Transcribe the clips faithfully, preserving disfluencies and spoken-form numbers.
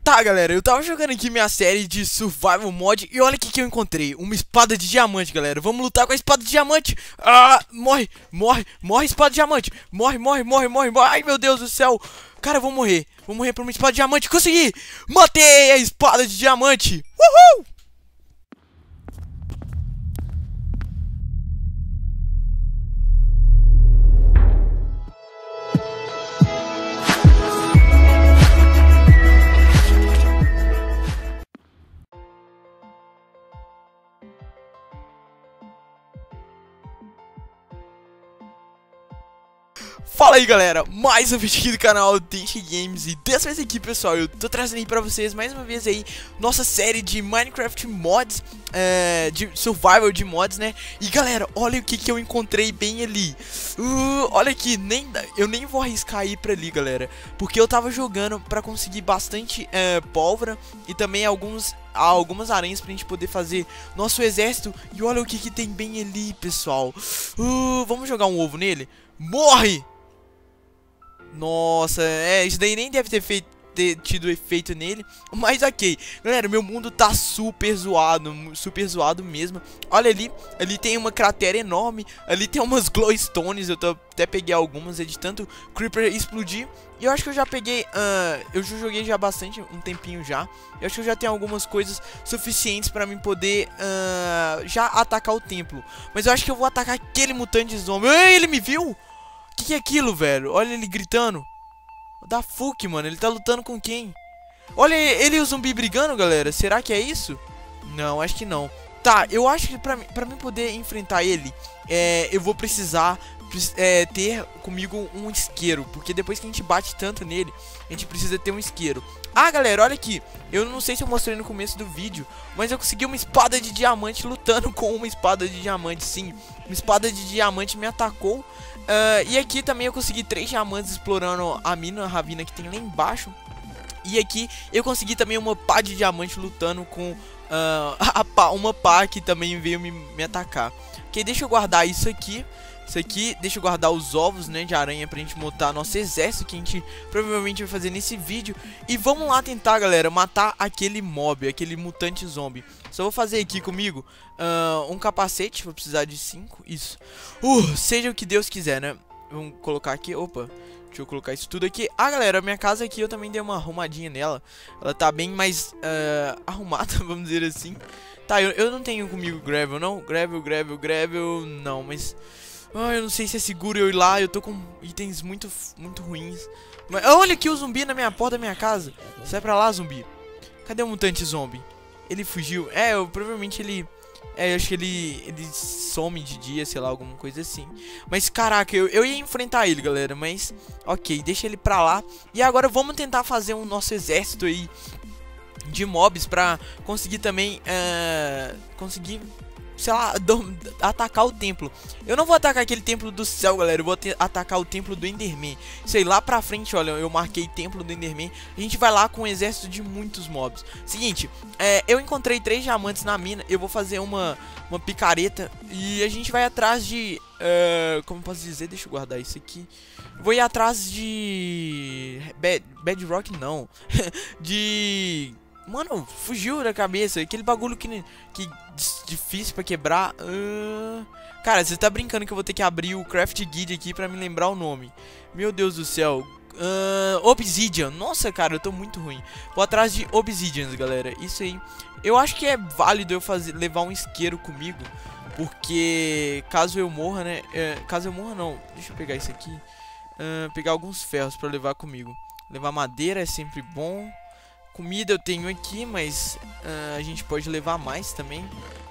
Tá, galera, eu tava jogando aqui minha série de Survival Mod e olha o que que eu encontrei. Uma espada de diamante, galera. Vamos lutar com a espada de diamante. Ah, morre, morre, morre, espada de diamante. Morre, morre, morre, morre, morre. Ai, meu Deus do céu. Cara, eu vou morrer. Vou morrer por uma espada de diamante. Consegui! Matei a espada de diamante. Uhul! Fala aí, galera, mais um vídeo aqui do canal Deixa Games. E dessa vez aqui, pessoal, eu tô trazendo aí pra vocês mais uma vez aí nossa série de Minecraft Mods, é, de Survival de Mods, né? E galera, olha o que que eu encontrei bem ali. uh, Olha aqui, nem, eu nem vou arriscar ir pra ali, galera, porque eu tava jogando pra conseguir bastante é, pólvora e também alguns... algumas aranhas pra gente poder fazer nosso exército. E olha o que que tem bem ali, pessoal. uh, Vamos jogar um ovo nele. Morre! Nossa, é, isso daí nem deve ter feito, ter tido efeito nele. Mas ok, galera, meu mundo tá super zoado, super zoado mesmo. Olha ali, ali tem uma cratera enorme. Ali tem umas glowstones, eu tô, até peguei algumas, é de tanto creeper explodir. E eu acho que eu já peguei, uh, eu já joguei já bastante, um tempinho já. Eu acho que eu já tenho algumas coisas suficientes pra mim poder uh, já atacar o templo. Mas eu acho que eu vou atacar aquele mutante zombie. Ei, ele me viu? Que que é aquilo, velho? Olha ele gritando. Da fuck, mano. Ele tá lutando com quem? Olha ele e o zumbi brigando, galera. Será que é isso? Não, acho que não. Tá, eu acho que pra, pra mim poder enfrentar ele, é, eu vou precisar é, ter comigo um isqueiro. Porque depois que a gente bate tanto nele, a gente precisa ter um isqueiro. Ah, galera, olha aqui. Eu não sei se eu mostrei no começo do vídeo, mas eu consegui uma espada de diamante lutando com uma espada de diamante, sim. Uma espada de diamante me atacou. Uh, e aqui também eu consegui três diamantes explorando a mina, a ravina que tem lá embaixo. E aqui eu consegui também uma pá de diamante lutando com uh, a pá, uma pá que também veio me, me atacar. Ok, deixa eu guardar isso aqui. Isso aqui, deixa eu guardar os ovos, né, de aranha pra gente montar nosso exército, que a gente provavelmente vai fazer nesse vídeo. E vamos lá tentar, galera, matar aquele mob, aquele mutante zombie. Só vou fazer aqui comigo uh, um capacete, vou precisar de cinco, isso. Uh, seja o que Deus quiser, né? Vamos colocar aqui, opa, deixa eu colocar isso tudo aqui. Ah, galera, a minha casa aqui eu também dei uma arrumadinha nela. Ela tá bem mais uh, arrumada, vamos dizer assim. Tá, eu, eu não tenho comigo gravel, não? Gravel, gravel, gravel, não, mas... Ah, eu não sei se é seguro eu ir lá, eu tô com itens muito, muito ruins. Mas olha aqui o zumbi na minha porta da minha casa. Sai pra lá, zumbi. Cadê o mutante zombie? Ele fugiu. É, eu, provavelmente ele... É, eu acho que ele, ele some de dia, sei lá, alguma coisa assim. Mas caraca, eu, eu ia enfrentar ele, galera. Mas, ok, deixa ele pra lá. E agora vamos tentar fazer um nosso exército aí de mobs pra conseguir também, uh, conseguir... sei lá, do, atacar o templo. Eu não vou atacar aquele templo do céu, galera. Eu vou ter, atacar o templo do Enderman. Sei lá pra frente, olha, eu marquei templo do Enderman. A gente vai lá com um exército de muitos mobs. Seguinte, é, eu encontrei três diamantes na mina. Eu vou fazer uma, uma picareta e a gente vai atrás de... Uh, como posso dizer? Deixa eu guardar isso aqui. Vou ir atrás de... Bad, Bedrock não. De... Mano, fugiu da cabeça. Aquele bagulho que, que difícil pra quebrar. uh... Cara, você tá brincando que eu vou ter que abrir o Craft Guide aqui pra me lembrar o nome. Meu Deus do céu. uh... Obsidian. Nossa, cara, eu tô muito ruim. Vou atrás de Obsidians, galera. Isso aí. Eu acho que é válido eu fazer, levar um isqueiro comigo, porque caso eu morra, né? É, caso eu morra não. Deixa eu pegar isso aqui. uh, Pegar alguns ferros pra levar comigo. Levar madeira é sempre bom. Comida eu tenho aqui, mas uh, a gente pode levar mais também.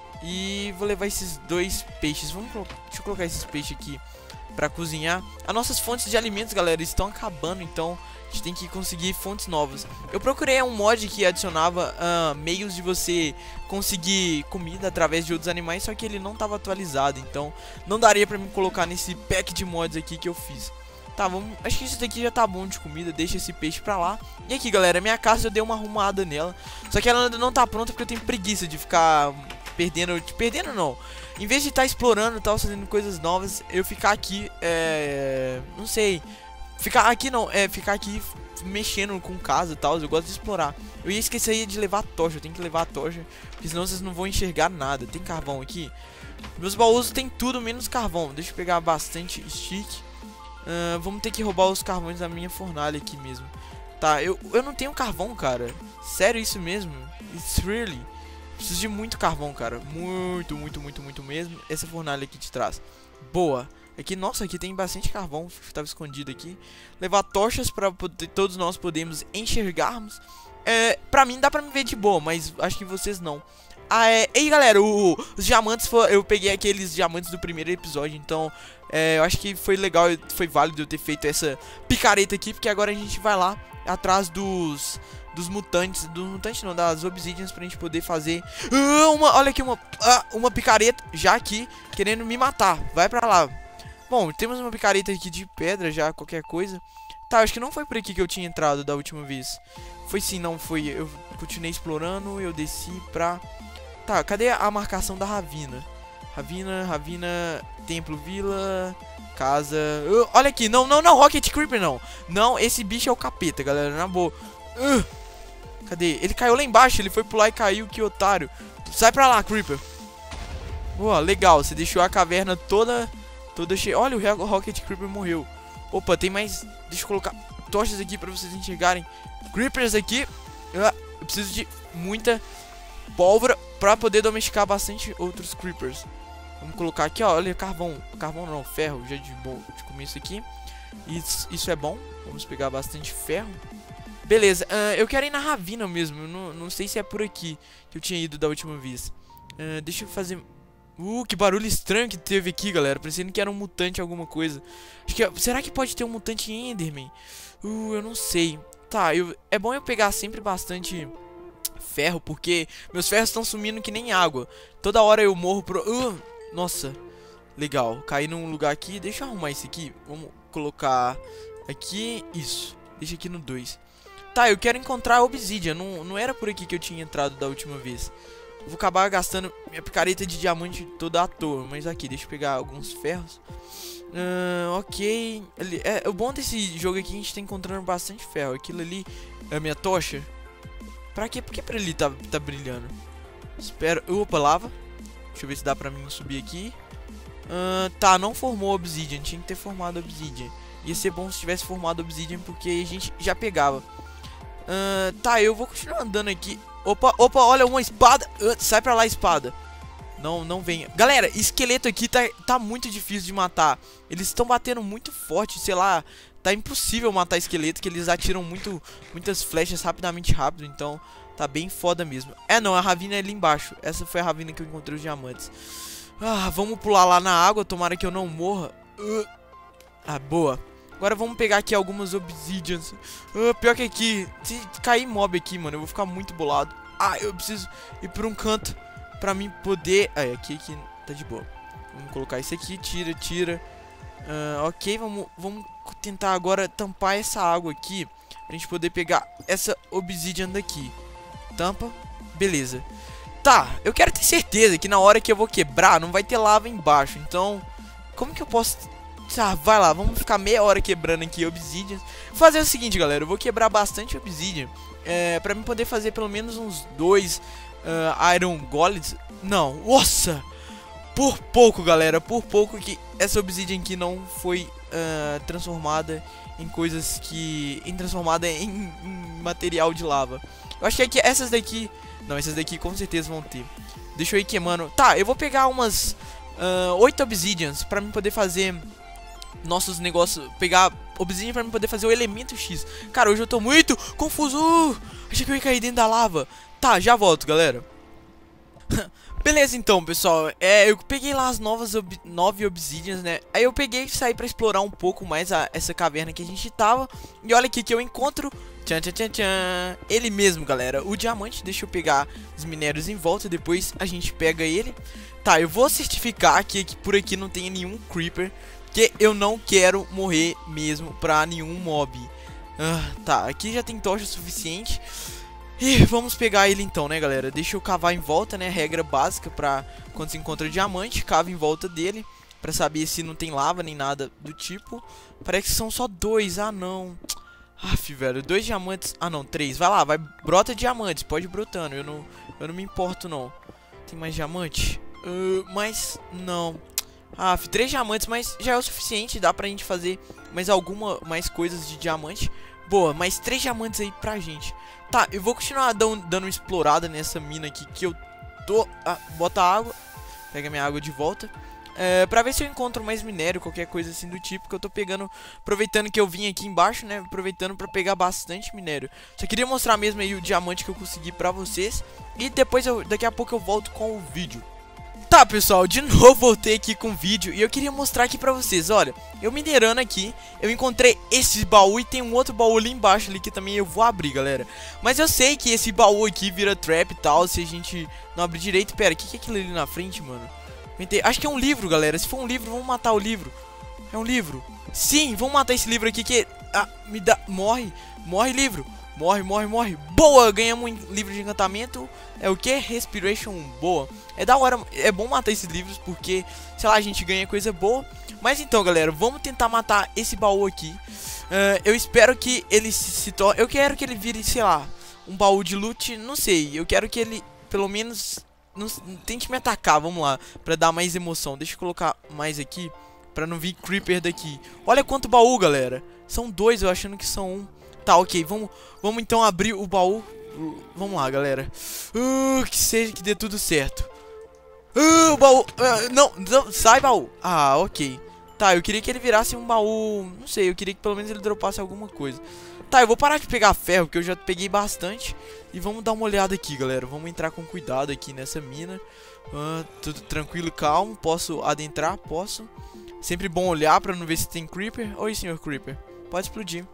E vou levar esses dois peixes. Vamos Deixa eu colocar esses peixes aqui pra cozinhar. As nossas fontes de alimentos, galera, estão acabando, então a gente tem que conseguir fontes novas. Eu procurei um mod que adicionava uh, meios de você conseguir comida através de outros animais, só que ele não estava atualizado, então não daria pra me colocar nesse pack de mods aqui que eu fiz. Tá, vamos... acho que isso daqui já tá bom de comida. Deixa esse peixe pra lá. E aqui, galera, minha casa eu dei uma arrumada nela. Só que ela ainda não tá pronta porque eu tenho preguiça de ficar perdendo... Perdendo não. Em vez de estar tá explorando e tal, fazendo coisas novas, eu ficar aqui, é... não sei... Ficar aqui não, é ficar aqui mexendo com casa e tal. Eu gosto de explorar. Eu ia esquecer de levar a tocha. Eu tenho que levar a tocha, porque senão vocês não vão enxergar nada. Tem carvão aqui? Meus baús tem tudo menos carvão. Deixa eu pegar bastante stick. uh, Vamos ter que roubar os carvões da minha fornalha aqui mesmo. Tá, eu, eu não tenho carvão, cara. Sério isso mesmo? It's really... Preciso de muito carvão, cara. Muito, muito, muito, muito mesmo. Essa fornalha aqui de trás. Boa. Aqui, nossa, aqui tem bastante carvão. Estava escondido aqui. Levar tochas para todos nós podemos enxergarmos. É, pra mim dá pra me ver de boa, mas acho que vocês não. Ah, é... Ei, galera, o, os diamantes, foi, eu peguei aqueles diamantes do primeiro episódio, então é, eu acho que foi legal, foi válido eu ter feito essa picareta aqui, porque agora a gente vai lá atrás dos dos mutantes, dos mutantes não, das obsidians, pra gente poder fazer uh, uma, olha aqui, uma, uh, uma picareta já aqui, querendo me matar. Vai pra lá. Bom, temos uma picareta aqui de pedra já, qualquer coisa. Tá, acho que não foi por aqui que eu tinha entrado da última vez. Foi sim, não foi. Eu continuei explorando, eu desci pra... Tá, cadê a marcação da Ravina? Ravina, Ravina, Templo, Vila, Casa... Uh, olha aqui, não, não, não, Rocket Creeper não. Não, esse bicho é o capeta, galera, na boa. Uh, cadê? Ele caiu lá embaixo, ele foi pular e caiu, que otário. Sai pra lá, Creeper. Boa, legal, você deixou a caverna toda, toda cheia. Olha, o Rocket Creeper morreu. Opa, tem mais... Deixa eu colocar tochas aqui pra vocês enxergarem. Creepers aqui. Eu preciso de muita pólvora pra poder domesticar bastante outros creepers. Vamos colocar aqui, ó. Olha, carvão. Carvão não, ferro. Já de, bom, de começo aqui. Isso, isso é bom. Vamos pegar bastante ferro. Beleza. Uh, eu quero ir na Ravina mesmo. Eu não, não sei se é por aqui que eu tinha ido da última vez. Uh, deixa eu fazer... Uh, que barulho estranho que teve aqui, galera. Parecendo que era um mutante alguma coisa. Acho que... Será que pode ter um mutante Enderman? Uh, eu não sei. Tá, eu... é bom eu pegar sempre bastante ferro, porque meus ferros estão sumindo que nem água. Toda hora eu morro pro... Uh, nossa. Legal. Caí num lugar aqui. Deixa eu arrumar isso aqui. Vamos colocar aqui. Isso. Deixa aqui no dois. Tá, eu quero encontrar a obsidian. Não, não era por aqui que eu tinha entrado da última vez. Vou acabar gastando minha picareta de diamante toda à toa. Mas aqui, deixa eu pegar alguns ferros. Uh, ok. É, o bom desse jogo aqui é que a gente tá encontrando bastante ferro. Aquilo ali é a minha tocha. Pra quê? Por que pra ele tá, tá brilhando? Espera. Opa, lava. Deixa eu ver se dá pra mim subir aqui. Uh, tá, não formou obsidian. Tinha que ter formado obsidian. Ia ser bom se tivesse formado obsidian, porque a gente já pegava. Uh, tá, eu vou continuar andando aqui. Opa, opa, olha, uma espada. Uh, sai pra lá, espada. Não, não venha. Galera, esqueleto aqui tá, tá muito difícil de matar. Eles estão batendo muito forte, sei lá. Tá impossível matar esqueleto, que eles atiram muito, muitas flechas rapidamente rápido. Então, tá bem foda mesmo. É, não, a Ravina é ali embaixo. Essa foi a Ravina que eu encontrei os diamantes. Ah, vamos pular lá na água, tomara que eu não morra. Uh, ah, boa. Agora vamos pegar aqui algumas obsidians. Uh, pior que aqui, se cair mob aqui, mano, eu vou ficar muito bolado. Ah, eu preciso ir por um canto pra mim poder... Ah, aqui, aqui tá de boa. Vamos colocar isso aqui, tira, tira. Uh, ok, vamos, vamos tentar agora tampar essa água aqui, pra gente poder pegar essa obsidian daqui. Tampa, beleza. Tá, eu quero ter certeza que na hora que eu vou quebrar não vai ter lava embaixo. Então, como que eu posso... Tá, vai lá, vamos ficar meia hora quebrando aqui obsidian. Vou fazer o seguinte, galera, eu vou quebrar bastante obsidian, é, pra mim poder fazer pelo menos uns dois uh, Iron Golems. Não, nossa! Por pouco, galera, por pouco que essa obsidian aqui não foi uh, transformada em coisas que... Em transformada em, em material de lava. Eu achei que essas daqui... Não, essas daqui com certeza vão ter. Deixa eu ir queimando. Tá, eu vou pegar umas oito uh, obsidians pra mim poder fazer... Nossos negócios, pegar obsidian pra mim poder fazer o elemento X. Cara, hoje eu tô muito confuso. uh, Achei que eu ia cair dentro da lava. Tá, já volto, galera. Beleza então, pessoal, é, eu peguei lá as novas ob nove obsidians, né. Aí eu peguei e saí pra explorar um pouco mais a, essa caverna que a gente tava. E olha aqui que eu encontro. Tchan, tchan, tchan, tchan. Ele mesmo, galera, o diamante. Deixa eu pegar os minérios em volta, depois a gente pega ele. Tá, eu vou certificar aqui que por aqui não tem nenhum creeper, que eu não quero morrer mesmo pra nenhum mob. Ah, tá, aqui já tem tocha suficiente. E vamos pegar ele então, né, galera? Deixa eu cavar em volta, né? Regra básica pra quando se encontra diamante, cava em volta dele, pra saber se não tem lava nem nada do tipo. Parece que são só dois, ah não. Aff, velho, dois diamantes. Ah, não, três. Vai lá, vai. Brota diamantes, pode ir brotando. Eu não, eu não me importo, não. Tem mais diamante? Uh, mas, não. Aff, três diamantes, mas já é o suficiente. Dá pra gente fazer mais alguma, mais coisas de diamante. Boa, mais três diamantes aí pra gente. Tá, eu vou continuar dando, dando uma explorada nessa mina aqui que eu tô... Ah, bota água. Pega minha água de volta. É, pra ver se eu encontro mais minério, qualquer coisa assim do tipo. Que eu tô pegando, aproveitando que eu vim aqui embaixo, né? Aproveitando pra pegar bastante minério. Só queria mostrar mesmo aí o diamante que eu consegui pra vocês. E depois, eu, daqui a pouco eu volto com o vídeo. Tá, pessoal, de novo voltei aqui com o vídeo. E eu queria mostrar aqui pra vocês, olha. Eu minerando aqui, eu encontrei esse baú. E tem um outro baú ali embaixo ali que também eu vou abrir, galera. Mas eu sei que esse baú aqui vira trap e tal, se a gente não abrir direito. Pera, o que, que é aquilo ali na frente, mano? Acho que é um livro, galera. Se for um livro, vamos matar o livro. É um livro. Sim, vamos matar esse livro aqui que... Ah, me dá... Morre. Morre, livro. Morre, morre, morre. Boa, ganhamos um livro de encantamento. É o que? Respiration. Boa. É da hora. É bom matar esses livros porque, sei lá, a gente ganha coisa boa. Mas então, galera, vamos tentar matar esse baú aqui. uh, Eu espero que ele se, se torne... Eu quero que ele vire, sei lá, um baú de loot. Não sei. Eu quero que ele, pelo menos... Não, tente me atacar, vamos lá, pra dar mais emoção. Deixa eu colocar mais aqui, pra não vir creeper daqui. Olha quanto baú, galera. São dois, eu achando que são um. Tá, ok, vamos, vamos então abrir o baú. uh, Vamos lá, galera. uh, Que seja, que dê tudo certo. uh, O baú, uh, não, não, sai baú. Ah, ok. Tá, eu queria que ele virasse um baú. Não sei, eu queria que pelo menos ele dropasse alguma coisa. Tá, eu vou parar de pegar ferro, porque eu já peguei bastante. E vamos dar uma olhada aqui, galera. Vamos entrar com cuidado aqui nessa mina. ah, Tudo tranquilo, calmo. Posso adentrar? Posso. Sempre bom olhar pra não ver se tem creeper. Oi, senhor creeper. Pode explodir.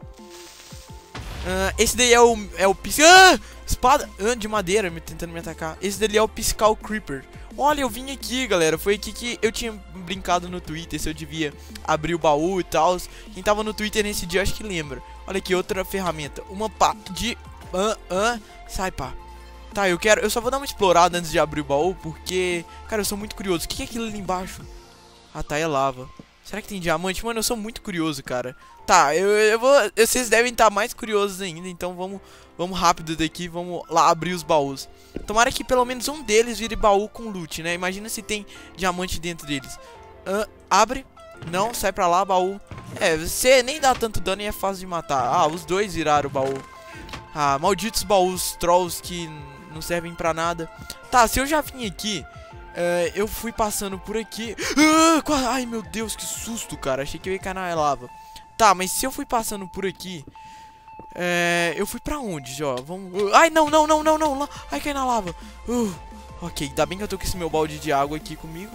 ah, Esse daí é o, é o piscal... Ah! Espada ah, de madeira me, tentando me atacar. Esse daí é o piscal creeper. Olha, eu vim aqui, galera. Foi aqui que eu tinha brincado no Twitter se eu devia abrir o baú e tal. Quem tava no Twitter nesse dia acho que lembra. Olha aqui, outra ferramenta. Uma pá de... Ah, ah. Sai, pá. Tá, eu quero... Eu só vou dar uma explorada antes de abrir o baú, porque... Cara, eu sou muito curioso. O que é aquilo ali embaixo? Ah, tá, é lava. Será que tem diamante? Mano, eu sou muito curioso, cara. Tá, eu, eu vou... Vocês devem estar mais curiosos ainda, então vamos... Vamos rápido daqui, vamos lá abrir os baús. Tomara que pelo menos um deles vire baú com loot, né? Imagina se tem diamante dentro deles. ah, Abre. Não, sai pra lá, baú. É, você nem dá tanto dano e é fácil de matar. Ah, os dois viraram o baú. Ah, malditos baús trolls que não servem pra nada. Tá, se eu já vim aqui, uh, eu fui passando por aqui. uh, Ai, meu Deus, que susto, cara. Achei que eu ia cair na lava. Tá, mas se eu fui passando por aqui, uh, eu fui pra onde, Jó? Vamos... Uh, ai, não, não, não, não, não. Ai, cai na lava. uh, Ok, ainda bem que eu tô com esse meu balde de água aqui comigo.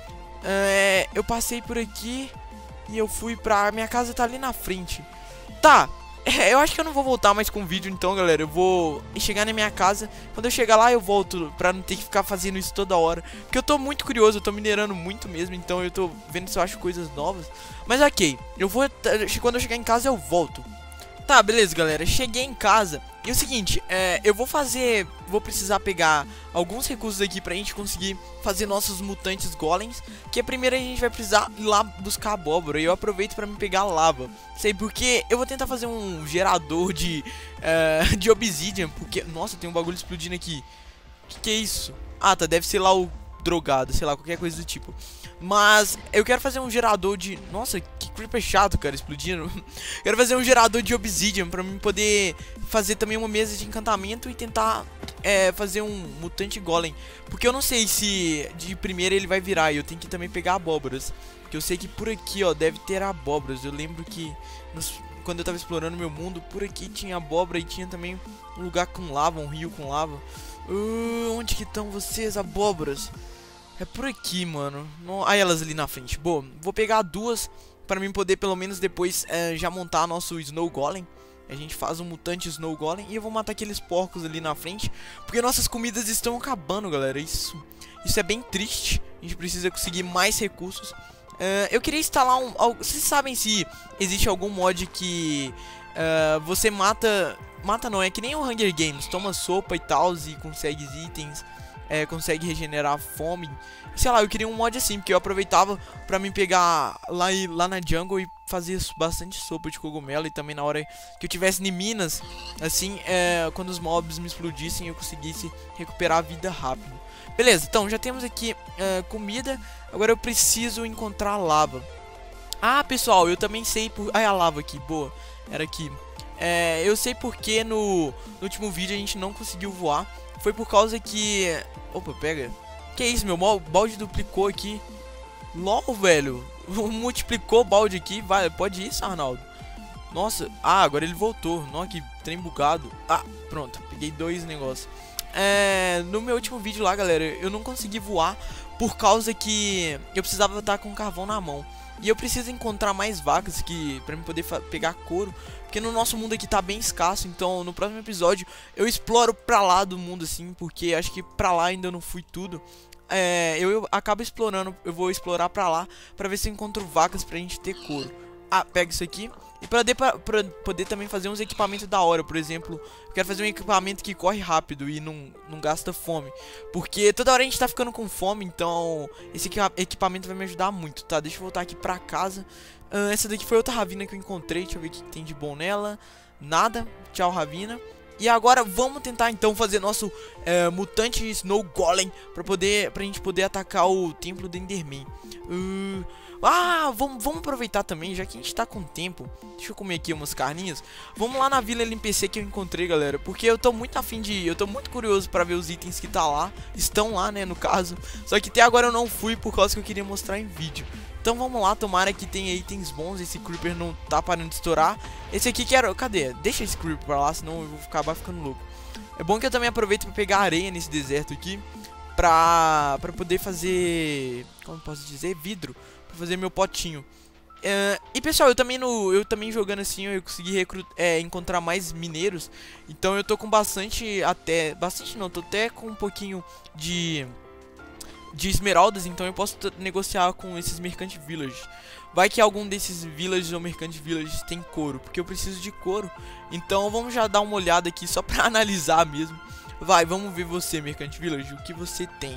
uh, Eu passei por aqui e eu fui pra... Minha casa tá ali na frente. Tá. É, eu acho que eu não vou voltar mais com o vídeo então, galera. Eu vou chegar na minha casa. Quando eu chegar lá eu volto, pra não ter que ficar fazendo isso toda hora. Porque eu tô muito curioso, eu tô minerando muito mesmo. Então eu tô vendo se eu acho coisas novas. Mas ok, eu vou... Quando eu chegar em casa eu volto. Tá, beleza, galera, cheguei em casa. E é o seguinte, é, eu vou fazer... Vou precisar pegar alguns recursos aqui pra gente conseguir fazer nossos mutantes golems. Que primeiro a gente vai precisar ir lá buscar abóbora. E eu aproveito pra me pegar lava. Sei, porque eu vou tentar fazer um gerador de... Uh, de obsidian. Porque... Nossa, tem um bagulho explodindo aqui. Que que é isso? Ah, tá, deve ser lá o drogado, sei lá, qualquer coisa do tipo. Mas eu quero fazer um gerador de... Nossa, que creeper chato, cara, explodindo. Quero fazer um gerador de obsidian pra mim poder fazer também uma mesa de encantamento e tentar é, fazer um mutante golem. Porque eu não sei se de primeira ele vai virar e eu tenho que também pegar abóboras. Porque eu sei que por aqui, ó, deve ter abóboras. Eu lembro que nos... quando eu tava explorando meu mundo, por aqui tinha abóbora e tinha também um lugar com lava, um rio com lava. uh, Onde que estão vocês, abóboras? É por aqui, mano. Não... Ah, elas ali na frente. Boa, vou pegar duas pra mim poder pelo menos depois é, já montar nosso Snow Golem. A gente faz um mutante Snow Golem. E eu vou matar aqueles porcos ali na frente, porque nossas comidas estão acabando, galera. Isso, isso é bem triste. A gente precisa conseguir mais recursos. uh, Eu queria instalar um... Vocês sabem se existe algum mod que uh, você mata... Mata não, é que nem o Hunger Games. Toma sopa e tal e consegue itens. é, consegue regenerar a fome. Sei lá, eu queria um mod assim, porque eu aproveitava pra mim pegar lá, e, lá na jungle e fazer bastante sopa de cogumelo. E também na hora que eu tivesse em minas, assim, é, quando os mobs me explodissem, eu conseguisse recuperar a vida rápido. Beleza, então já temos aqui é, comida. Agora eu preciso encontrar lava. Ah, pessoal, eu também sei por... Ah, é a lava aqui, boa. Era aqui. É, eu sei porque no, no último vídeo a gente não conseguiu voar. Foi por causa que... Opa, pega. Que isso, meu balde duplicou aqui. LOL, velho. Multiplicou o balde aqui. Vai, pode ir, Arnaldo. Nossa. Ah, agora ele voltou. Nossa, que trem bugado. Ah, pronto. Peguei dois negócios. É, no meu último vídeo lá, galera, eu não consegui voar por causa que eu precisava estar com carvão na mão. E eu preciso encontrar mais vacas que pra mim poder pegar couro, porque no nosso mundo aqui tá bem escasso. Então no próximo episódio eu exploro pra lá do mundo assim, porque acho que pra lá ainda não fui tudo. É, eu, eu acabo explorando, eu vou explorar pra lá pra ver se eu encontro vacas pra gente ter couro. Ah, pega isso aqui. E pra, de, pra, pra poder também fazer uns equipamentos da hora. Por exemplo, eu quero fazer um equipamento que corre rápido e não, não gasta fome. Porque toda hora a gente tá ficando com fome. Então esse equipamento vai me ajudar muito, tá? Deixa eu voltar aqui pra casa. uh, Essa daqui foi outra ravina que eu encontrei. Deixa eu ver o que tem de bom nela. Nada, tchau ravina. E agora vamos tentar então fazer nosso é, mutante Snow Golem pra, poder, pra gente poder atacar o templo do Enderman. uh, Ah, vamos, vamos aproveitar também, já que a gente tá com tempo. Deixa eu comer aqui umas carninhas. Vamos lá na Vila N P C que eu encontrei, galera. Porque eu tô muito afim de... Eu tô muito curioso pra ver os itens que tá lá. Estão lá, né, no caso. Só que até agora eu não fui por causa que eu queria mostrar em vídeo. Então vamos lá, tomara que tenha itens bons. Esse Creeper não tá parando de estourar. Esse aqui quero... Cadê? Deixa esse Creeper pra lá, senão eu vou acabar ficando louco. É bom que eu também aproveito pra pegar areia nesse deserto aqui. Pra, pra poder fazer... Como posso dizer? Vidro. Pra fazer meu potinho. Uh, e pessoal, eu também no, eu também jogando assim, eu consegui recrutar, é, encontrar mais mineiros. Então eu tô com bastante até, bastante não, tô até com um pouquinho de de esmeraldas, então eu posso negociar com esses mercante village. Vai que algum desses villages ou mercante villages tem couro, porque eu preciso de couro. Então vamos já dar uma olhada aqui só pra analisar mesmo. Vai, vamos ver você, mercante village, o que você tem.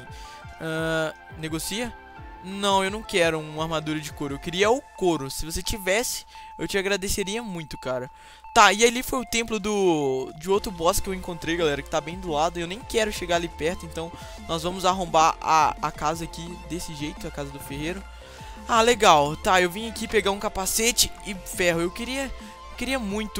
Uh, negocia? Não, eu não quero uma armadura de couro. Eu queria o couro. Se você tivesse, eu te agradeceria muito, cara. Tá, e ali foi o templo do de outro boss que eu encontrei, galera, que tá bem do lado. Eu nem quero chegar ali perto, então nós vamos arrombar a, a casa aqui desse jeito, a casa do ferreiro. Ah, legal. Tá, eu vim aqui pegar um capacete e ferro. Eu queria, eu queria muito...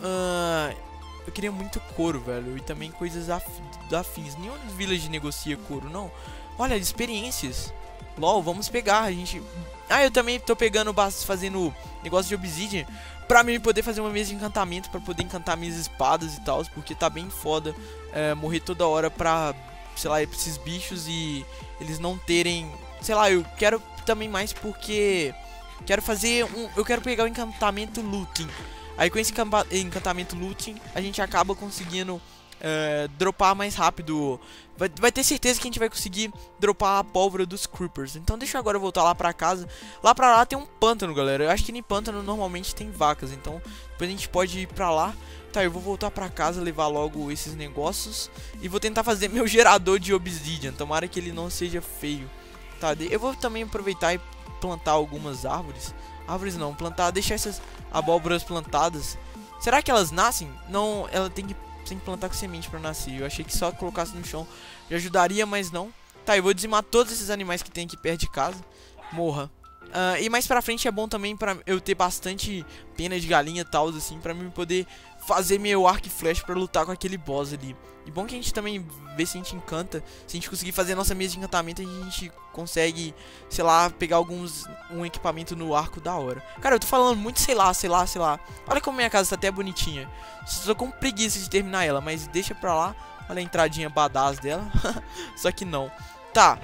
Uh, eu queria muito couro, velho. E também coisas af, afins. Nenhum village negocia couro, não. Olha, experiências. LOL, vamos pegar, a gente... Ah, eu também tô pegando, fazendo negócio de obsidian pra mim poder fazer uma mesa de encantamento, pra poder encantar minhas espadas e tal, porque tá bem foda é, morrer toda hora pra, sei lá, pra esses bichos e eles não terem... Sei lá, eu quero também mais porque quero fazer um... Eu quero pegar o encantamento looting. Aí com esse encantamento looting a gente acaba conseguindo uh, dropar mais rápido. Vai, vai ter certeza que a gente vai conseguir dropar a pólvora dos creepers. Então deixa eu agora voltar lá pra casa. Lá pra lá tem um pântano, galera. Eu acho que em pântano normalmente tem vacas. Então depois a gente pode ir pra lá. Tá, eu vou voltar pra casa, levar logo esses negócios. E vou tentar fazer meu gerador de obsidian. Tomara que ele não seja feio. Tá, eu vou também aproveitar e plantar algumas árvores. Árvores não, plantar, deixar essas abóboras plantadas. Será que elas nascem? Não, ela tem que, tem que plantar com semente pra nascer. Eu achei que só colocasse no chão já ajudaria, mas não. Tá, eu vou dizimar todos esses animais que tem aqui perto de casa. Morra. Uh, e mais pra frente é bom também pra eu ter bastante pena de galinha e tal, assim, pra mim poder fazer meu arco e flecha pra lutar com aquele boss ali. E bom que a gente também vê se a gente encanta. Se a gente conseguir fazer a nossa mesa de encantamento, a gente consegue, sei lá, pegar alguns um equipamento no arco da hora. Cara, eu tô falando muito sei lá, sei lá, sei lá. Olha como minha casa tá até bonitinha. Só tô com preguiça de terminar ela, mas deixa pra lá. Olha a entradinha badass dela. Só que não. Tá,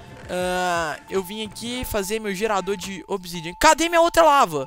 uh, eu vim aqui fazer meu gerador de obsidian. Cadê minha outra lava?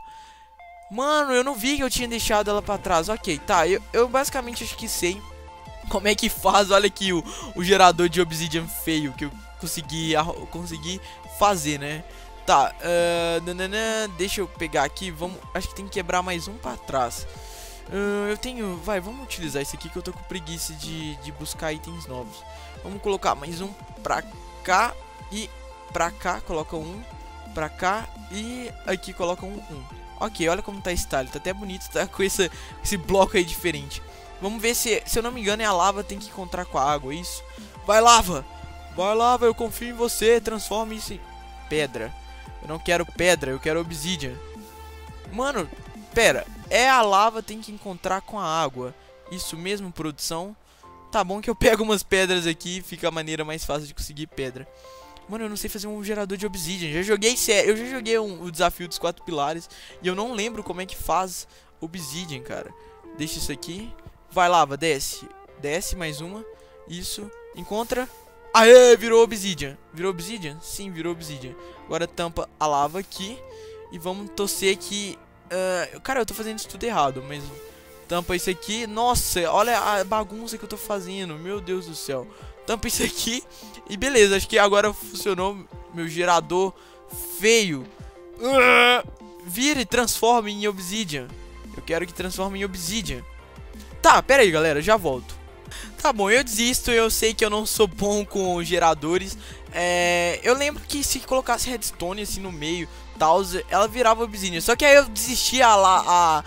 Mano, eu não vi que eu tinha deixado ela pra trás. Ok, tá, eu, eu basicamente acho que sei como é que faz. Olha aqui o, o gerador de obsidian feio que eu consegui, eu consegui fazer, né? Tá, uh, nanana, deixa eu pegar aqui. Vamos, acho que tem que quebrar mais um pra trás. Uh, eu tenho... Vai, vamos utilizar esse aqui que eu tô com preguiça de, de buscar itens novos. Vamos colocar mais um pra cá e pra cá. Coloca um pra cá e aqui coloca um, um. Ok, olha como tá esse talho. Tá até bonito, tá com esse, esse bloco aí diferente. Vamos ver se, se eu não me engano, é a lava tem que encontrar com a água, é isso? Vai, lava! Vai, lava, eu confio em você. Transforme isso em pedra. Eu não quero pedra, eu quero obsidian. Mano, pera. É a lava tem que encontrar com a água. Isso mesmo, produção? Tá bom que eu pego umas pedras aqui e fica a maneira mais fácil de conseguir pedra. Mano, eu não sei fazer um gerador de obsidian. Já joguei sério, eu já joguei um, o desafio dos quatro pilares e eu não lembro como é que faz obsidian, cara. Deixa isso aqui. Vai, lava, desce. Desce, mais uma. Isso. Encontra. Aê, virou obsidian. Virou obsidian? Sim, virou obsidian. Agora tampa a lava aqui. E vamos torcer que... Uh, cara, eu tô fazendo isso tudo errado, mas... Tampa isso aqui. Nossa, olha a bagunça que eu tô fazendo. Meu Deus do céu. Tampa isso aqui. E beleza, acho que agora funcionou meu gerador feio. Uh, vira e transforma em obsidian. Eu quero que transforme em obsidian. Tá, pera aí, galera, já volto. Tá bom, eu desisto, eu sei que eu não sou bom com geradores. É, eu lembro que se colocasse redstone assim no meio, tal, ela virava obsidian. Só que aí eu desisti, a, a,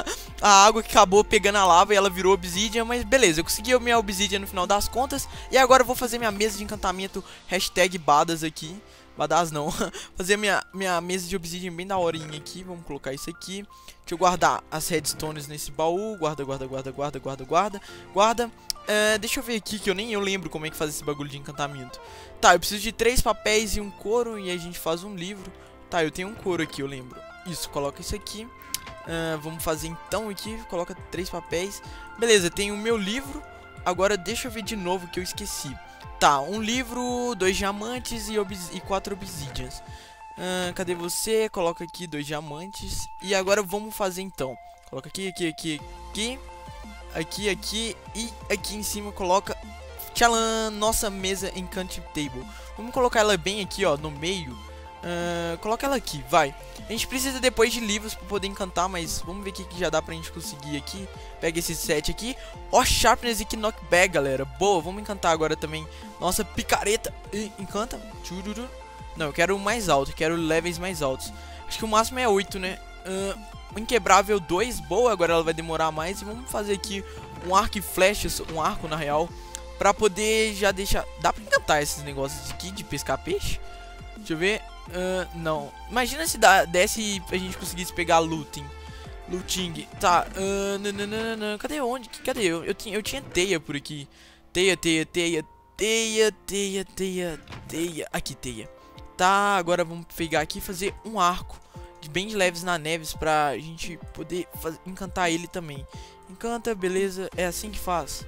a água que acabou pegando a lava e ela virou obsidian. Mas beleza, eu consegui a minha obsidian no final das contas. E agora eu vou fazer minha mesa de encantamento hashtag badas aqui. Badas não. Fazer minha, minha mesa de obsidian bem da horinha aqui. Vamos colocar isso aqui. Deixa eu guardar as redstones nesse baú. Guarda, guarda, guarda, guarda, guarda, guarda. Guarda. Uh, deixa eu ver aqui que eu nem eu lembro como é que faz esse bagulho de encantamento. Tá, eu preciso de três papéis e um couro. E aí a gente faz um livro. Tá, eu tenho um couro aqui, eu lembro. Isso, coloca isso aqui. Uh, vamos fazer então aqui. Coloca três papéis. Beleza, tem o meu livro. Agora deixa eu ver de novo que eu esqueci. Tá, um livro, dois diamantes e, e quatro obsidians. Uh, cadê você? Coloca aqui dois diamantes. E agora vamos fazer então. Coloca aqui, aqui, aqui, aqui. Aqui, aqui e aqui em cima coloca... Tchalan! Nossa mesa Enchanting Table. Vamos colocar ela bem aqui, ó, no meio. Uh, coloca ela aqui, vai. A gente precisa depois de livros para poder encantar, mas vamos ver o que, que já dá pra gente conseguir aqui. Pega esse set aqui. Ó, Sharpness e Knockback, galera. Boa, vamos encantar agora também. Nossa, picareta. E, encanta. Tchururu. Não, eu quero o mais alto, eu quero levels mais altos. Acho que o máximo é oito, né? Uh, Inquebrável dois, boa, agora ela vai demorar mais. E vamos fazer aqui um arco e flechas, um arco na real, pra poder já deixar... Dá pra encantar esses negócios aqui de pescar peixe? Deixa eu ver. Uh, não. Imagina se dá, desse e a gente conseguisse pegar looting. Looting. Tá. Uh, nananana. Cadê onde? Cadê? Eu, eu, tinha, eu tinha teia por aqui. Teia, teia, teia. Teia, teia, teia, teia. Aqui, teia. Tá, agora vamos pegar aqui e fazer um arco de bem de leves na neves pra gente poder fazer, encantar ele também. Encanta, beleza. É assim que faz.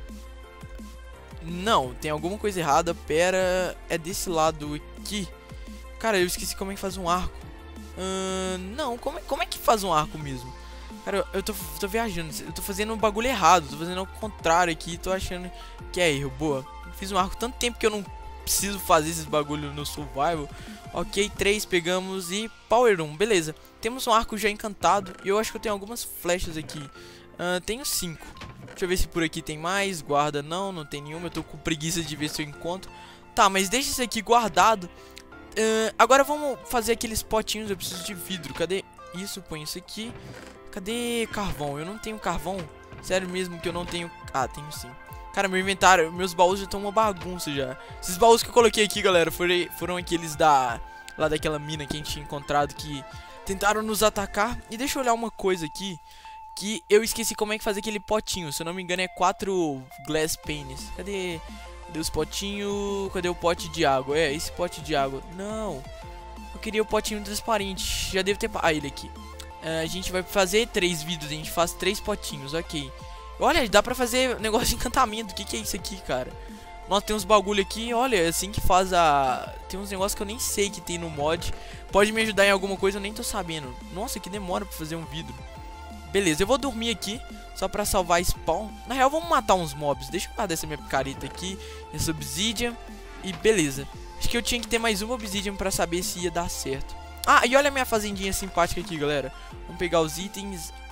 Não, tem alguma coisa errada. Pera, é desse lado aqui. Cara, eu esqueci como é que faz um arco. Uh, não, como é, como é que faz um arco mesmo? Cara, eu, eu tô, tô viajando. Eu tô fazendo um bagulho errado. Tô fazendo ao contrário aqui. Tô achando que é erro. Boa. Fiz um arco tanto tempo que eu não preciso fazer esses bagulho no survival. Ok, três pegamos e Power um. Beleza. Temos um arco já encantado. E eu acho que eu tenho algumas flechas aqui. Uh, tenho cinco. Deixa eu ver se por aqui tem mais. Guarda, não, não tem nenhuma. Eu tô com preguiça de ver se eu encontro. Tá, mas deixa isso aqui guardado. Uh, agora vamos fazer aqueles potinhos. Eu preciso de vidro. Cadê isso? Põe isso aqui. Cadê carvão? Eu não tenho carvão. Sério mesmo que eu não tenho. Ah, tenho sim. Cara, meu inventário, meus baús já estão uma bagunça já. Esses baús que eu coloquei aqui, galera, foram, foram aqueles da... Lá daquela mina que a gente tinha encontrado, que tentaram nos atacar. E deixa eu olhar uma coisa aqui, que eu esqueci como é que fazer aquele potinho. Se eu não me engano é quatro glass panes. Cadê? Cadê os potinhos? Cadê o pote de água? É, esse pote de água. Não. Eu queria o potinho transparente. Já devo ter... Ah, ele aqui. Uh, a gente vai fazer três vidros. A gente faz três potinhos, ok. Olha, dá pra fazer negócio de encantamento. O que, que é isso aqui, cara? Nossa, tem uns bagulho aqui. Olha, é assim que faz a... Tem uns negócios que eu nem sei que tem no mod. Pode me ajudar em alguma coisa, eu nem tô sabendo. Nossa, que demora pra fazer um vidro. Beleza, eu vou dormir aqui só pra salvar spawn. Na real, vamos matar uns mobs. Deixa eu guardar essa minha picareta aqui. Essa obsidian. E beleza. Acho que eu tinha que ter mais uma obsidian pra saber se ia dar certo. Ah, e olha a minha fazendinha simpática aqui, galera. Vamos pegar os itens.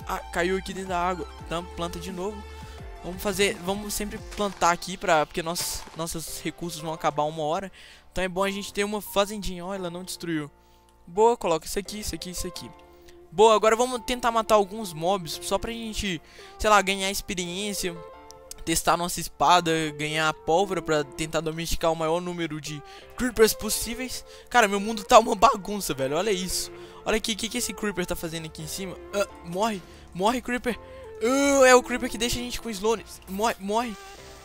Ah, caiu aqui dentro da água. Então, planta de novo. Vamos fazer, vamos sempre plantar aqui, pra, porque nossos, nossos recursos vão acabar uma hora. Então é bom a gente ter uma fazendinha. Ó, ela não destruiu. Boa, coloca isso aqui, isso aqui, isso aqui. Boa, agora vamos tentar matar alguns mobs, só pra gente, sei lá, ganhar experiência, testar nossa espada, ganhar pólvora pra tentar domesticar o maior número de creepers possíveis. Cara, meu mundo tá uma bagunça, velho, olha isso. Olha aqui, o que, que esse creeper tá fazendo aqui em cima? Uh, morre, morre, creeper. Uh, é o creeper que deixa a gente com slowness. Morre, morre.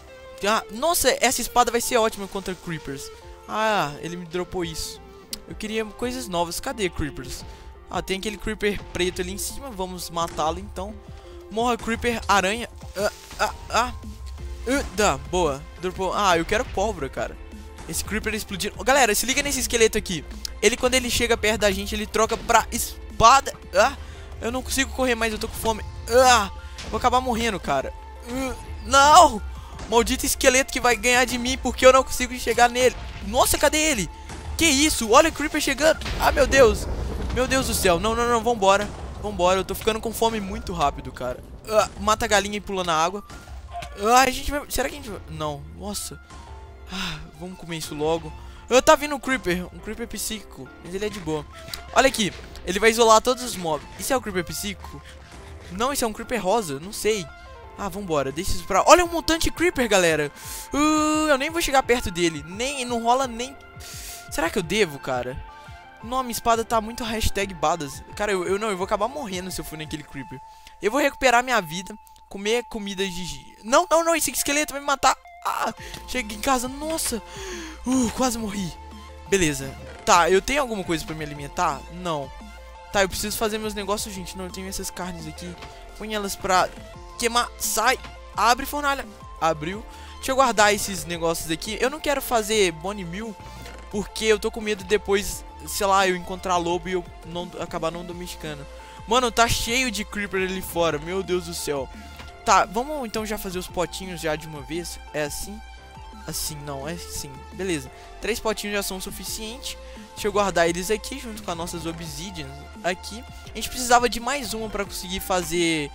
Ah, nossa, essa espada vai ser ótima contra creepers. Ah, ele me dropou isso. Eu queria coisas novas. Cadê creepers? Ah, tem aquele creeper preto ali em cima. Vamos matá-lo então. Morra, creeper, aranha. Ah, ah, ah. Uh, dá, boa. Dropou. Ah, eu quero pólvora, cara. Esse creeper explodiu. Oh, galera, se liga nesse esqueleto aqui. Ele, quando ele chega perto da gente, ele troca pra espada. Ah, eu não consigo correr mais, eu tô com fome. Ah, vou acabar morrendo, cara. Uh, não! Maldito esqueleto que vai ganhar de mim porque eu não consigo chegar nele. Nossa, cadê ele? Que isso? Olha o creeper chegando. Ah, meu Deus. Meu Deus do céu. Não, não, não. Vambora. Vambora. Eu tô ficando com fome muito rápido, cara. Ah, mata a galinha e pula na água. Ah, a gente vai... Será que a gente vai... Não. Nossa. Ah, vamos comer isso logo. Ah, tá vindo um creeper. Um creeper psíquico. Mas ele é de boa. Olha aqui. Ele vai isolar todos os mobs. Isso é o creeper psíquico? Não, isso é um creeper rosa. Não sei. Ah, vambora, deixa isso pra... Olha um mutante creeper, galera. uh, Eu nem vou chegar perto dele. Nem, não rola nem... Será que eu devo, cara? Não, minha espada tá muito hashtag badas. Cara, eu, eu não, eu vou acabar morrendo se eu for naquele creeper. Eu vou recuperar minha vida. Comer comida de... Não, não, não, esse esqueleto vai me matar. Ah, cheguei em casa, nossa. uh, Quase morri. Beleza. Tá, eu tenho alguma coisa pra me alimentar? Não. Tá, eu preciso fazer meus negócios, gente. Não, eu tenho essas carnes aqui. Põe elas pra... queimar, sai, abre fornalha. Abriu. Deixa eu guardar esses negócios aqui. Eu não quero fazer bone meal porque eu tô com medo depois, sei lá, eu encontrar lobo e eu não, acabar não domesticando. Mano, tá cheio de creeper ali fora. Meu Deus do céu. Tá, vamos então já fazer os potinhos já de uma vez. É assim? Assim, não, é assim. Beleza. Três potinhos já são o suficiente. Deixa eu guardar eles aqui junto com as nossas obsidians aqui. A gente precisava de mais uma pra conseguir fazer...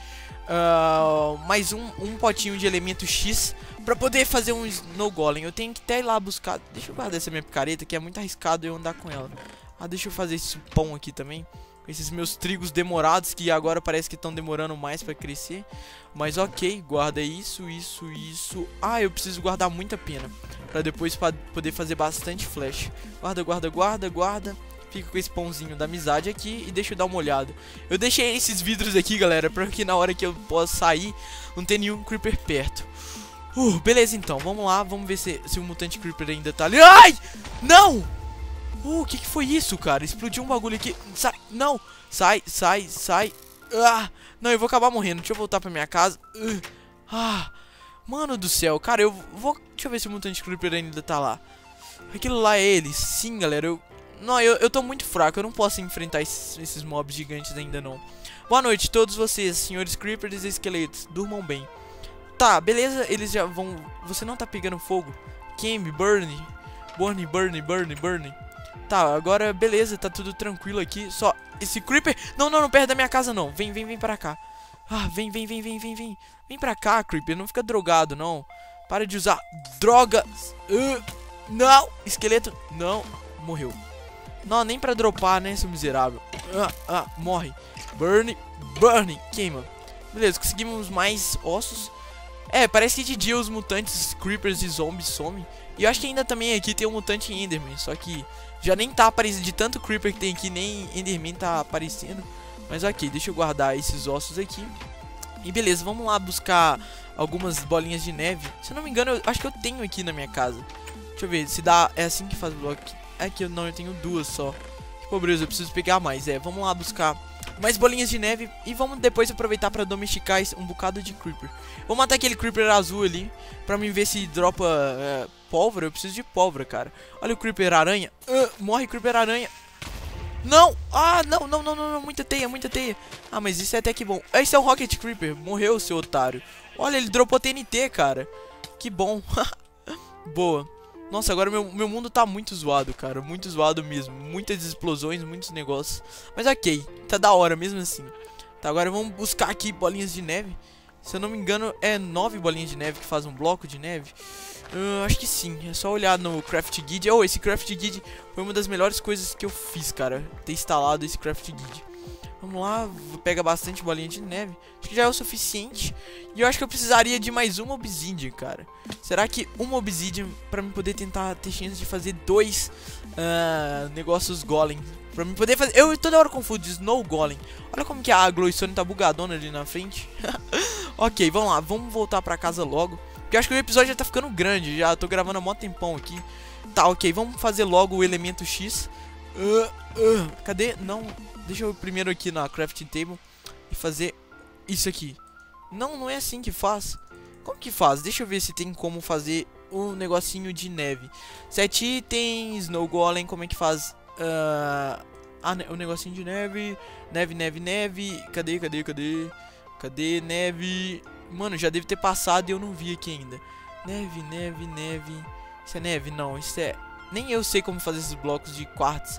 Uh, mais um, um potinho de elemento X pra poder fazer um Snow Golem. Eu tenho que até ir lá buscar. Deixa eu guardar essa minha picareta que é muito arriscado eu andar com ela. Ah, deixa eu fazer esse pão aqui também. Esses meus trigos demorados que agora parece que estão demorando mais pra crescer. Mas ok, guarda isso, isso, isso. Ah, eu preciso guardar muita pena pra depois pra poder fazer bastante flash. Guarda, guarda, guarda, guarda. Fica com esse pãozinho da amizade aqui e deixa eu dar uma olhada. Eu deixei esses vidros aqui, galera, pra que na hora que eu possa sair não tem nenhum creeper perto. Uh, beleza então, vamos lá, vamos ver se, se o mutante creeper ainda tá ali. Ai! Não! Uh, o que que foi isso, cara? Explodiu um bagulho aqui. Sai, não! Sai, sai, sai. Ah! Não, eu vou acabar morrendo. Deixa eu voltar pra minha casa. Uh, ah! Mano do céu, cara, eu vou... Deixa eu ver se o mutante creeper ainda tá lá. Aquilo lá é ele. Sim, galera, eu... Não, eu, eu tô muito fraco, eu não posso enfrentar esses, esses mobs gigantes ainda não. Boa noite todos vocês, senhores creepers e esqueletos, durmam bem. Tá, beleza, eles já vão... Você não tá pegando fogo? Queime, burn, burn, burn, burn, burn. Tá, agora beleza, tá tudo tranquilo aqui. Só esse creeper... Não, não, não, perto da minha casa não, vem, vem, vem pra cá. Ah, vem, vem, vem, vem, vem, vem. Vem pra cá, creeper, não fica drogado não. Para de usar drogas. uh, Não, esqueleto, não, morreu. Não, nem pra dropar, né, seu miserável. Ah, ah, morre. Burn, burn, queima. Beleza, conseguimos mais ossos. É, parece que de dia os mutantes, creepers e zombies somem. E eu acho que ainda também aqui tem um mutante Enderman. Só que já nem tá aparecendo, de tanto creeper que tem aqui, nem Enderman tá aparecendo. Mas ok, deixa eu guardar esses ossos aqui. E beleza, vamos lá buscar algumas bolinhas de neve. Se eu não me engano, eu acho que eu tenho aqui na minha casa. Deixa eu ver, se dá, é assim que faz o bloco. É que eu não, eu tenho duas só. Que pobreza, eu preciso pegar mais. É, vamos lá buscar mais bolinhas de neve. E vamos depois aproveitar pra domesticar esse, um bocado de creeper. Vou matar aquele creeper azul ali pra me ver se dropa é, pólvora. Eu preciso de pólvora, cara. Olha o creeper aranha. uh, Morre, creeper aranha. Não, ah, não, não, não, não, não. Muita teia, muita teia. Ah, mas isso é até que bom. Esse é um rocket creeper, morreu, seu otário. Olha, ele dropou T N T, cara. Que bom. Boa. Nossa, agora meu, meu mundo tá muito zoado, cara. Muito zoado mesmo. Muitas explosões, muitos negócios. Mas ok, tá da hora mesmo assim. Tá, agora vamos buscar aqui bolinhas de neve. Se eu não me engano, é nove bolinhas de neve que faz um bloco de neve. Uh, acho que sim, é só olhar no Craft Guide. Oh, esse Craft Guide foi uma das melhores coisas que eu fiz, cara, ter instalado esse Craft Guide. Vamos lá, pega bastante bolinha de neve. Acho que já é o suficiente. E eu acho que eu precisaria de mais uma obsidian, cara. Será que uma obsidian pra mim poder tentar ter chance de fazer dois uh, negócios golem? Pra mim poder fazer... Eu toda hora confundo Snow Golem. Olha como que a Glowstone tá bugadona ali na frente. Ok, vamos lá, vamos voltar pra casa logo. Porque eu acho que o episódio já tá ficando grande. Já tô gravando há mó tempão aqui. Tá, ok, vamos fazer logo o elemento X. uh, uh, Cadê? Não, deixa eu primeiro aqui na crafting table e fazer isso aqui. Não, não é assim que faz. Como que faz? Deixa eu ver se tem como fazer um negocinho de neve. Sete itens, Snow Golem, como é que faz? Uh, ah, o negocinho de neve. Neve, neve, neve. Cadê, cadê, cadê? Cadê neve? Mano, já deve ter passado e eu não vi aqui ainda. Neve, neve, neve. Isso é neve? Não, isso é... Nem eu sei como fazer esses blocos de quartz.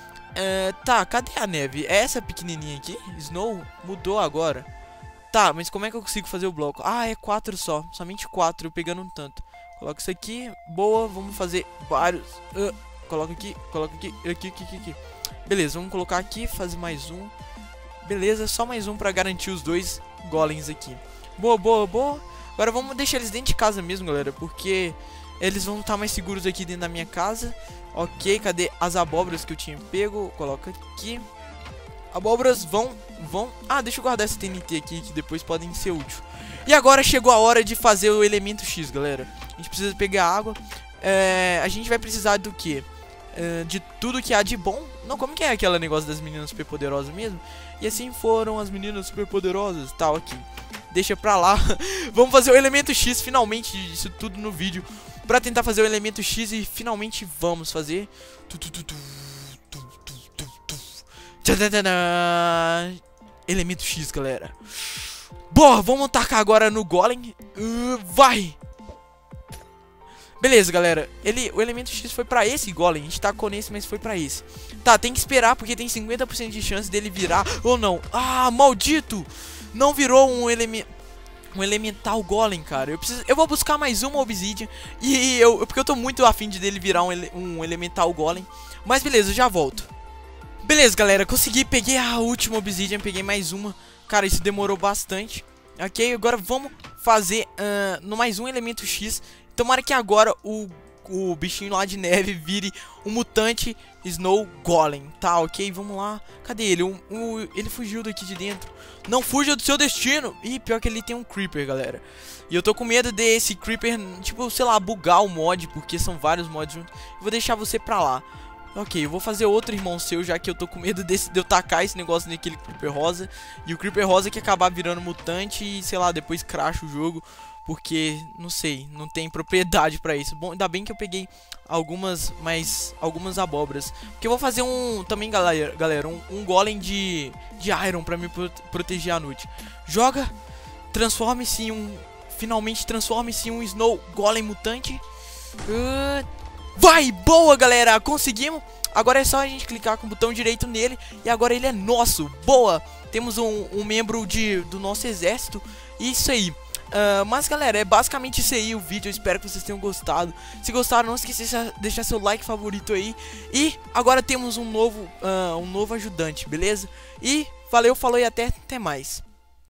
Uh, tá, cadê a neve? É essa pequenininha aqui? Snow mudou agora. Tá, mas como é que eu consigo fazer o bloco? Ah, é quatro só. Somente quatro, eu pegando um tanto. Coloca isso aqui. Boa, vamos fazer vários. Uh, coloca aqui, coloca aqui, aqui, aqui, aqui, aqui. Beleza, vamos colocar aqui, fazer mais um. Beleza, só mais um pra garantir os dois golems aqui. Boa, boa, boa. Agora vamos deixar eles dentro de casa mesmo, galera, porque eles vão estar mais seguros aqui dentro da minha casa. Ok, cadê as abóboras que eu tinha pego? Coloca aqui. Abóboras vão, vão... Ah, deixa eu guardar essa T N T aqui, que depois podem ser úteis. E agora chegou a hora de fazer o elemento X, galera. A gente precisa pegar água. É, a gente vai precisar do quê? É, de tudo que há de bom. Não, como que é aquele negócio das meninas superpoderosas mesmo? E assim foram as meninas superpoderosas. Tá, ok. Deixa pra lá. Vamos fazer o elemento X, finalmente, isso tudo no vídeo. Pra tentar fazer o elemento X e finalmente vamos fazer. Elemento X, galera. Boa, vamos tacar agora no Golem. Uh, vai! Beleza, galera. Ele, o elemento X foi pra esse Golem. A gente tacou nesse, mas foi pra esse. Tá, tem que esperar porque tem cinquenta por cento de chance dele virar ou não. Ah, maldito! Não virou um elemento... Um elemental golem, cara. Eu preciso, eu vou buscar mais uma obsidian. E eu, porque eu tô muito afim de dele virar um, ele, um elemental golem. Mas beleza, eu já volto. Beleza, galera, consegui, peguei a última obsidian, peguei mais uma. Cara, isso demorou bastante. Ok, agora vamos fazer uh, no mais um elemento X. Tomara que agora o, o bichinho lá de neve vire um mutante Snow Golem. Tá, ok, vamos lá. Cadê ele? Um, um, ele fugiu daqui de dentro. Não fuja do seu destino. Ih, pior que ele tem um Creeper, galera. E eu tô com medo desse Creeper, tipo, sei lá, bugar o mod, porque são vários mods juntos. Eu vou deixar você pra lá. Ok, eu vou fazer outro irmão seu, já que eu tô com medo desse, de eu tacar esse negócio naquele Creeper rosa. E o Creeper rosa que acabar virando mutante e, sei lá, depois crasha o jogo. Porque, não sei, não tem propriedade pra isso. Bom, ainda bem que eu peguei algumas, mais, algumas abóboras. Porque eu vou fazer um, também, galera, galera um, um golem de, de iron pra me proteger à noite. Joga, transforme-se em um, finalmente transforme-se em um Snow Golem mutante. Uh, vai, boa, galera, conseguimos. Agora é só a gente clicar com o botão direito nele e agora ele é nosso. Boa, temos um, um membro de, do nosso exército. Isso aí. Uh, mas galera, é basicamente isso aí o vídeo. Eu espero que vocês tenham gostado. Se gostaram, não esqueça de deixar seu like favorito aí. E agora temos um novo, uh, um novo ajudante, beleza? E valeu, falou e até, até mais.